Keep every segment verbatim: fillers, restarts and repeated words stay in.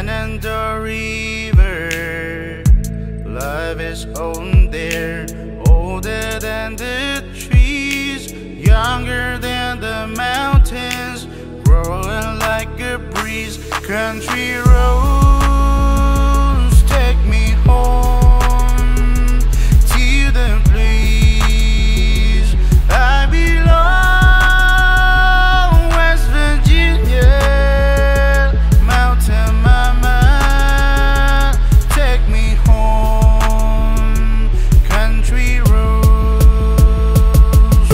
Shenandoah River. Love is on there, older than the trees, younger than the mountains, growing like a breeze. Country roads take me home to the place I belong. West Virginia, Mountain Mama, take me home. Country roads.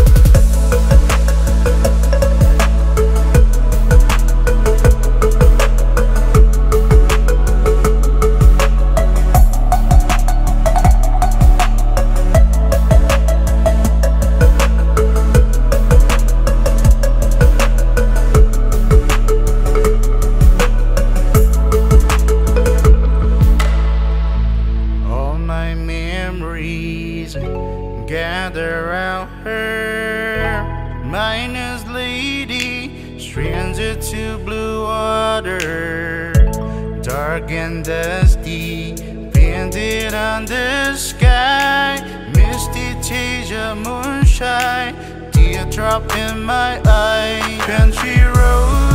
All my memories gather around her. Miners lady, stranger to blue water, dark and dusty, painted on the sky. Misty change of moonshine, teardrop in my eye. Country road.